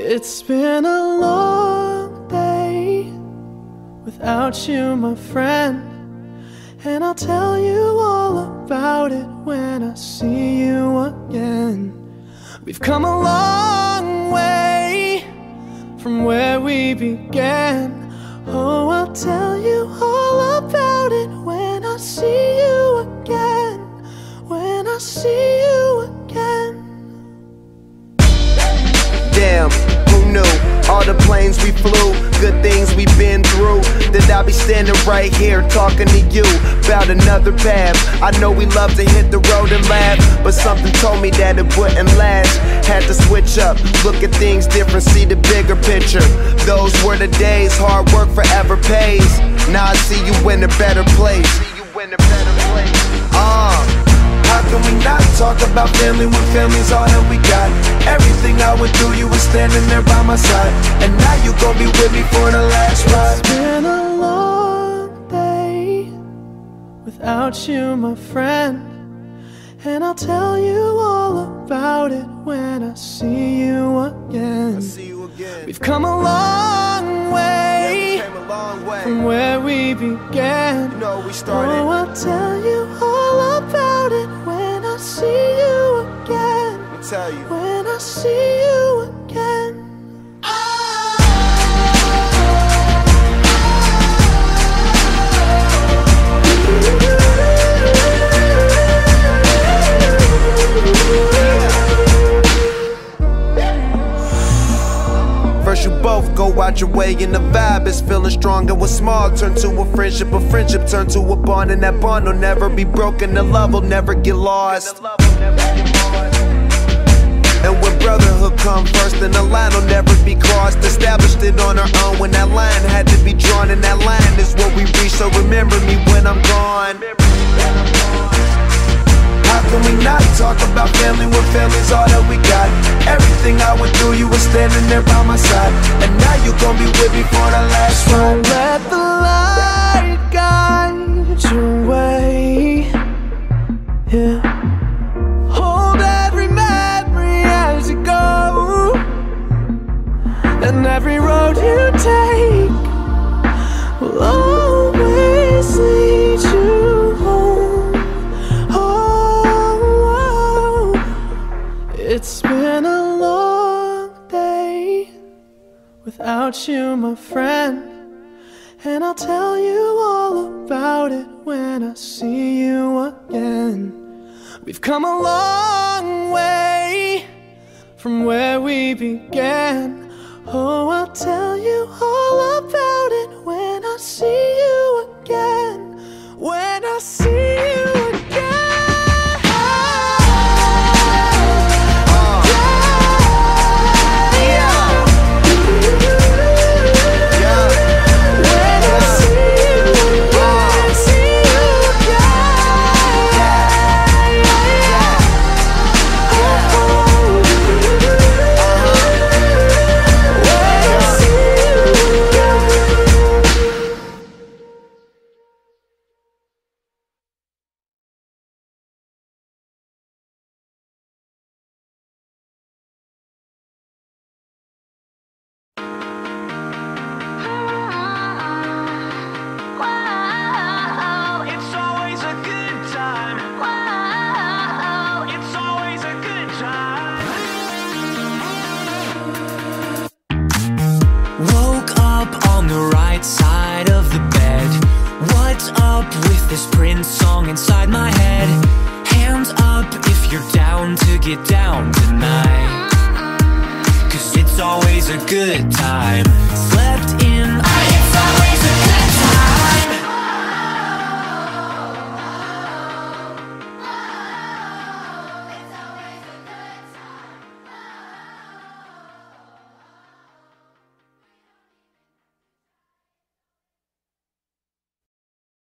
It's been a long day without you, my friend, and I'll tell you all about it when I see you again. We've come a long way from where we began. Oh, I'll tell you all about it when I see you again. When I see you again. Damn, who knew? All the planes we flew, good things we've been through, that I'll be standing right here talking to you about another path. I know we love to hit the road and laugh, but something told me that it wouldn't last. Had to switch up, look at things different, see the bigger picture. Those were the days, hard work forever pays. Now I see you in a better place. How can we not talk about family when family's all that we got? Everything I went through, you were standing there by my side, and now you gon' be with me for the last ride. It's been a long day without you, my friend, and I'll tell you all about it when I see you again. We've come a long way, from where we began. You know we started. Oh, I'll tell you all about it when I see you again. I'll tell you. When I see you again. First you both go out your way and the vibe is feeling strong, and what's small turn to a friendship turn to a bond, and that bond will never be broken, the love will never get lost. And when brotherhood come first, then the line will never be crossed. Established it on our own when that line had to be drawn, and that line is what we reach, so remember me when I'm gone. How can we not talk about family when family's all that we got? Everything I went through, you were standing there by my side, and now you gon' be with me for the last ride. Don't let the light guide your way. Yeah. Hold every memory as you go, and every road you take will always lead you home. Oh, it's been a long day without you, my friend, and I'll tell you all about it when I see you again. We've come a long way from where we began. Oh, I'll tell you all about it when I see you again. When I see you again. This Prince song inside my head. Hands up if you're down to get down tonight, 'cause it's always a good time. Slept in